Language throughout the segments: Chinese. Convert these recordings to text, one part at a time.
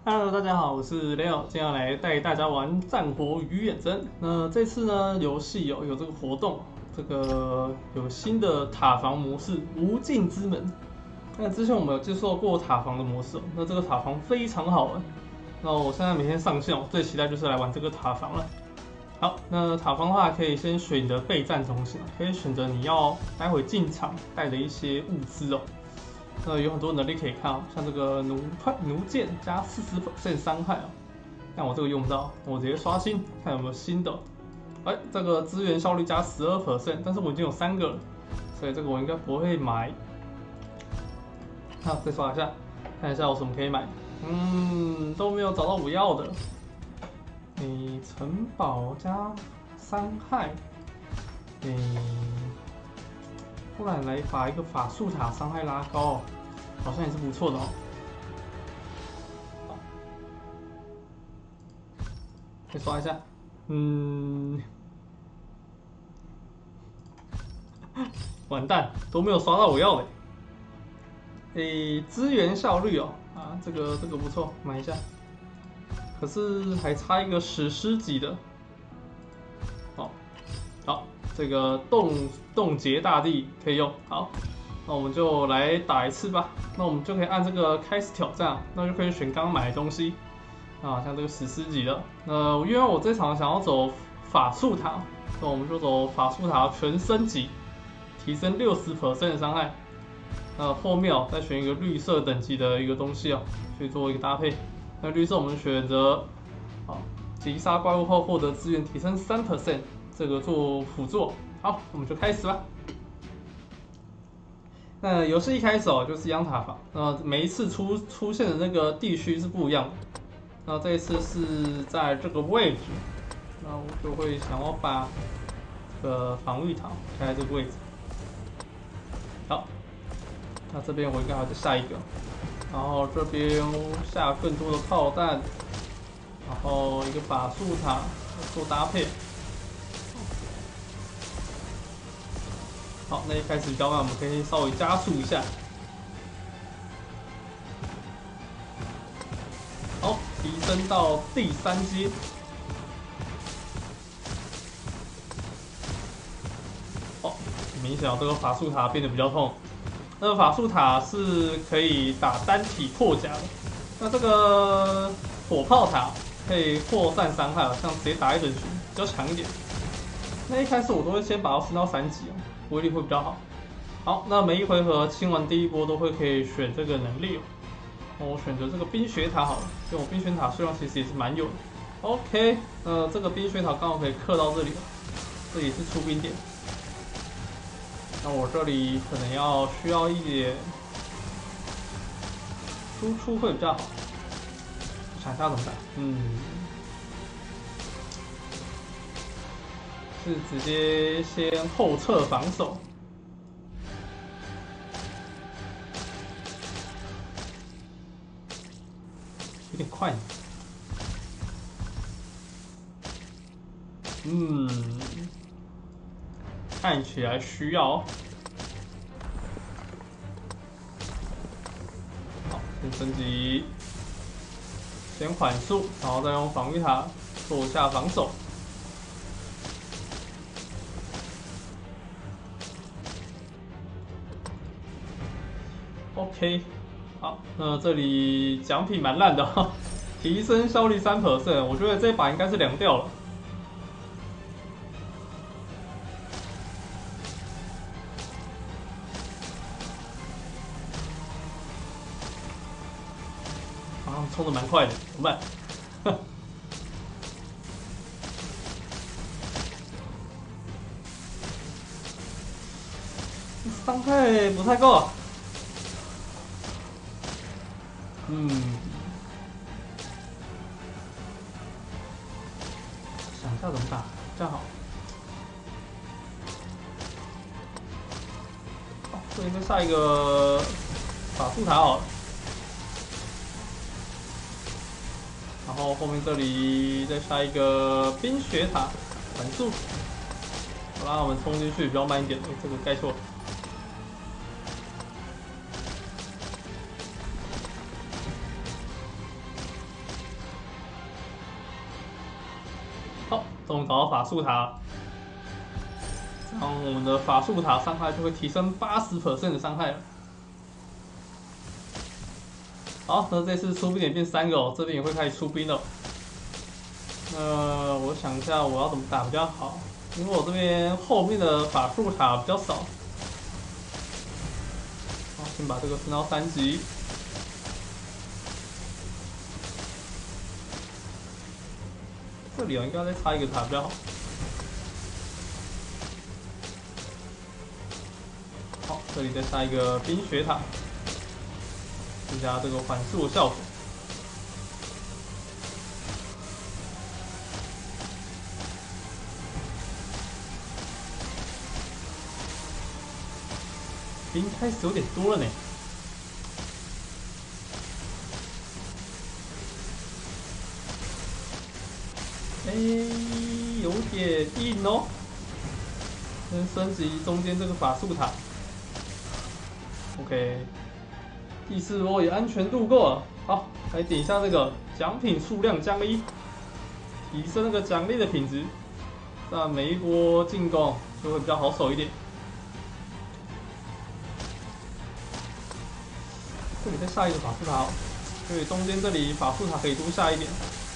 Hello，大家好，我是 Leo，今天要来带大家玩《战国与远征》。那这次呢，游戏有这个活动，这个有新的塔防模式“无尽之门”。那之前我们有接受过塔防的模式，那这个塔防非常好玩。那我现在每天上线，我最期待就是来玩这个塔防了。好，那塔防的话，可以先选你的备战中心，可以选择你要待会进场带的一些物资哦。有很多能力可以看哦，像这个弩箭加40%伤害哦，但我这个用不到，我直接刷新，看有没有新的。哎，这个资源效率加12%，但是我已经有3个了，所以这个我应该不会买。好，再刷一下，看一下我什么可以买。都没有找到我要的。城堡加伤害，不然来把一个法术塔伤害拉高，好像也是不错的哦。再刷一下，完蛋，都没有刷到我要的。资源效率哦，这个不错，买一下。可是还差一个史诗级的，好，这个冻结大地可以用。好，那我们就来打一次吧。那我们就可以按这个开始挑战，那就可以选刚刚买的东西像这个史诗级的。因为我这场想要走法术塔，那我们就走法术塔全升级，提升60%的伤害。后面再选一个绿色等级的一个东西去做一个搭配。那绿色我们选择击杀怪物后获得资源提升3%，这个做辅助。好，我们就开始吧。那游戏一开始就是一样塔防，每一次出现的那个地区是不一样的。那这一次是在这个位置，那我就会想要把这个防御塔开在这个位置。好，那这边我应该还再下一个，然后这边下更多的炮弹，然后一个法术塔做搭配。好，那一开始比较慢，我们可以稍微加速一下。好，提升到第3阶。明显这个法术塔变得比较痛。那个法术塔是可以打单体破甲的，那这个火炮塔可以扩散伤害，像直接打一整群，比较强一点。那一开始我都会先把它升到3级威力会比较好。好，那每一回合清完第一波都会可以选这个能力我选择这个冰雪塔好了，因为我冰雪塔数量其实也是蛮有的。OK，这个冰雪塔刚好可以克到这里，这里是出兵点。那我这里可能需要一点输出会比较好。我想一下怎么办？是直接先后撤防守。有点快。看起来需要。好，先升级，先缓速，然后再用防御塔做一下防守。OK， 好，那这里奖品蛮烂的提升效率3%，我觉得这把应该是凉掉了。冲的蛮快的，怎么办？伤害不太够。想一下怎么打，这样好。好，这边下一个法术塔好了。然后后面这里再下一个冰雪塔反速。好啦，我们冲进去比较慢一点。这个盖错了。 终于找到法术塔，这样我们的法术塔伤害就会提升80%的伤害了。好，那这次出兵也变3个哦，这边也会开始出兵了。我想一下我要怎么打比较好，因为我这边后面的法术塔比较少。好，先把这个升到3级。这里应该再插一个塔比较好。好，这里再插一个冰雪塔，增加这个缓速的效果。兵开始有点多了呢。有点硬哦。先升级中间这个法术塔。OK， 第4波也安全度过了。好，来点一下这个奖品数量降1，提升那个奖励的品质，这样每一波进攻就会比较好守一点。这里再下一个法术塔，所以中间这里法术塔可以多下一点。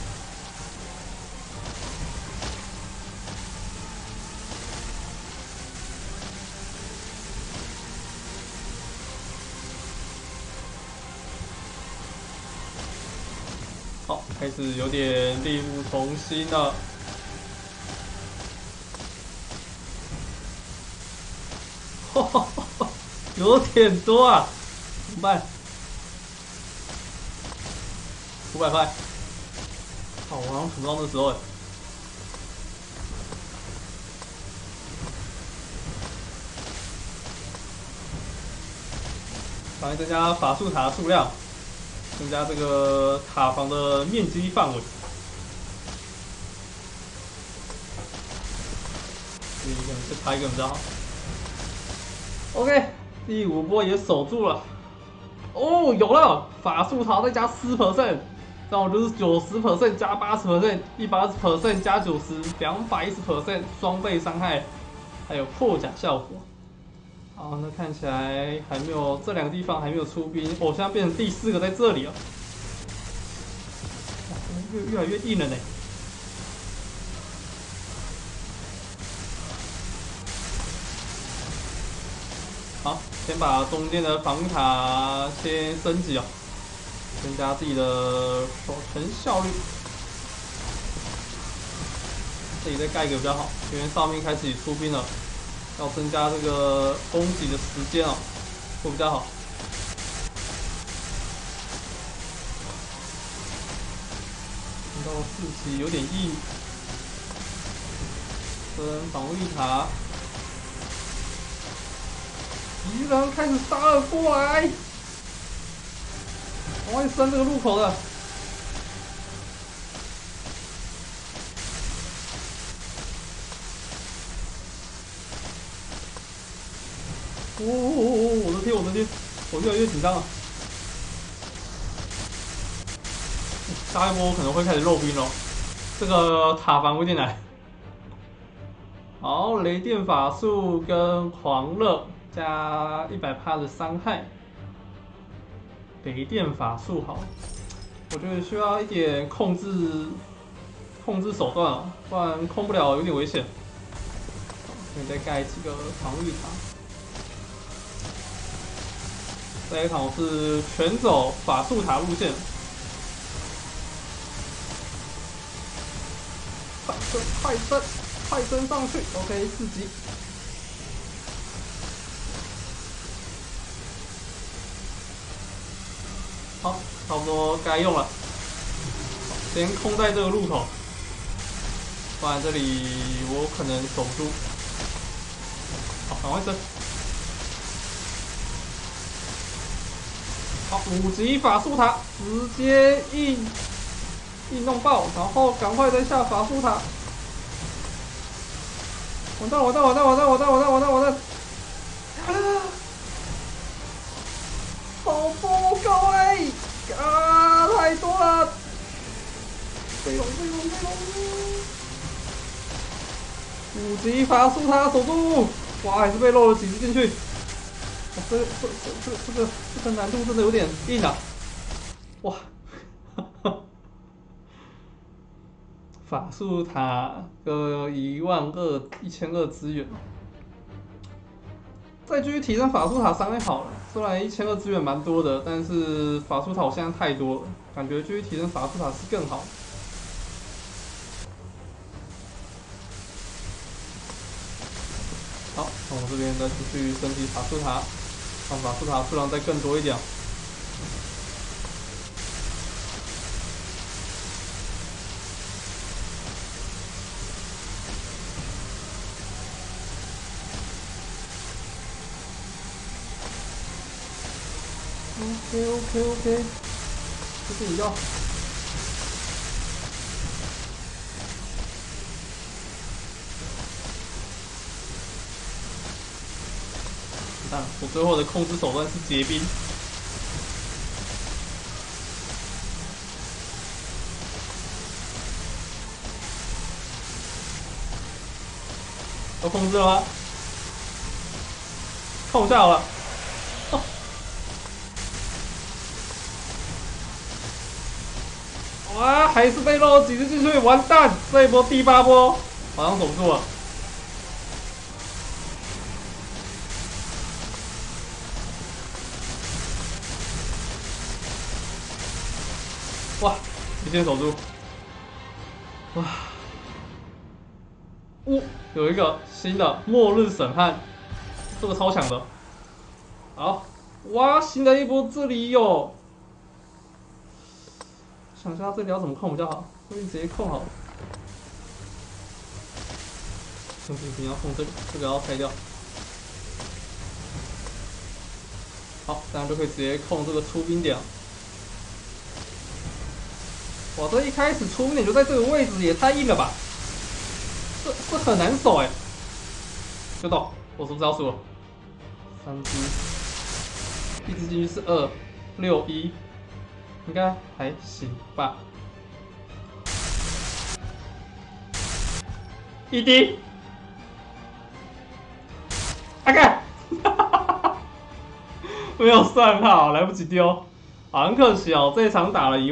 好，开始有点力不从心了。有点多啊，怎么办？500块，好，我好像存不到那时候哎。赶快增加法术塔的数量，增加这个塔防的面积范围。这里可能再插一个比较好。OK， 第5波也守住了。哦，有了，法术塔再加10%，这样我就是90%加80%，180%加90，210%，双倍伤害，还有破甲效果。好，那看起来还没有这2个地方还没有出兵，现在变成第4个在这里了，越来越硬了呢。好，先把中间的防御塔先升级哦，增加自己的守城效率。这里再盖一个比较好，因为上面开始出兵了，要增加这个攻击的时间哦，会比较好。到4级有点硬，升防御塔。敌人开始杀了过来，往外升这个入口的。我的天，我的天，我越来越紧张了。下一波可能会开始肉兵了，这个塔防有点难。好，雷电法术跟狂热加100%的伤害。雷电法术好，我觉得需要一点控制手段啊，不然控不了有点危险。所以再盖几个防御塔。这一场是全走法术塔路线，快升上去 ，OK 4级。好，差不多该用了。先空在这个路口，不然这里我可能守不住。好，赶快升。好，5级法术塔直接硬弄爆，然后赶快再下法术塔。完蛋！好不够哎！太多了！飞龙！ 5级法术塔守住，哇，还是被漏了几只进去。哇，这个难度真的有点硬啊！哇，法术塔个1200资源，再继续提升法术塔伤害好了。虽然1200资源蛮多的，但是法术塔我现在太多了，感觉继续提升法术塔是更好。好，那我这边再继续升级法术塔，让法术塔数量再更多一点。OK， 这是你要。但我最后的控制手段是结冰。都控制了吗？控下了。哦，哇，还是被漏了几只进去，完蛋！这一波第8波好像守不住了。哇，一键守住。哇，有一个新的末日审判，这个超强的。好，哇，新的一波这里有。想一下这里要怎么控比较好，这边直接控好了。不要控这个要拆掉。好，这样就可以直接控这个出兵点。哇，这一开始出兵点就在这个位置，也太硬了吧！这很难守哎。就到，我是不是要输了？3只，一只进去是2、6、1，应该还行吧。1滴，啊干，没有算好，来不及丢，很可惜哦。这一场打了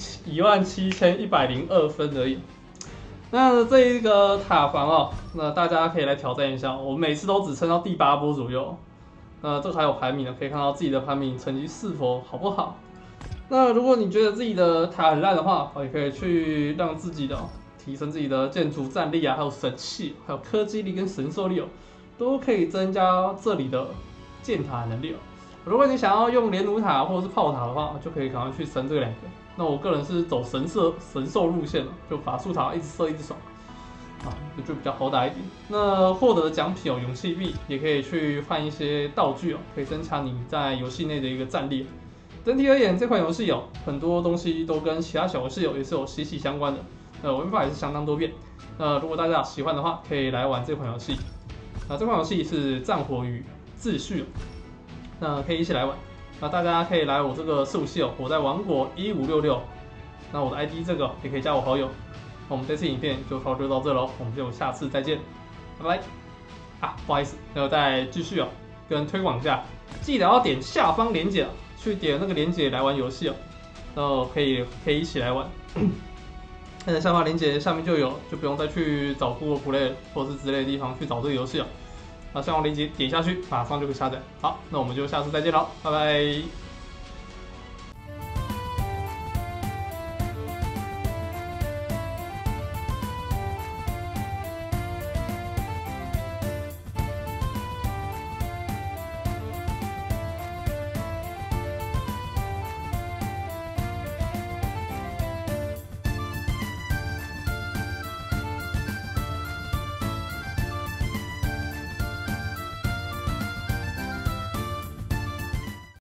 17102分而已。那这一个塔防哦，那大家可以来挑战一下。我每次都只撑到第8波左右。那这还有排名呢，可以看到自己的排名成绩是否好不好。那如果你觉得自己的塔很烂的话，也可以去让自己的提升自己的建筑战力啊，还有神器，还有科技力跟神兽力哦，都可以增加这里的建塔能力哦。如果你想要用连弩塔或者是炮塔的话，就可以赶快去升这2个。那我个人是走神兽路线了，就法术塔一直射一直爽，就比较好打一点。那获得的奖品有勇气币，也可以去换一些道具哦，可以增强你在游戏内的一个战力。整体而言，这款游戏很多东西都跟其他小游戏也是有息息相关的，玩法也是相当多变。如果大家喜欢的话，可以来玩这款游戏。这款游戏是《战火与秩序》，那可以一起来玩。那大家可以来我这个伺服器我在王国1566，那我的 ID 这个也可以加我好友。那我们这次影片就差不多到这喽，我们就下次再见，拜拜。不好意思，那我再继续跟推广一下，记得要点下方链接去点那个链接来玩游戏然后可以一起来玩。那下方链接下面就有，就不用再去找 Google Play 或是之类的地方去找这个游戏那下方链接点下去，马上就可以下载。好，那我们就下次再见喽，拜拜。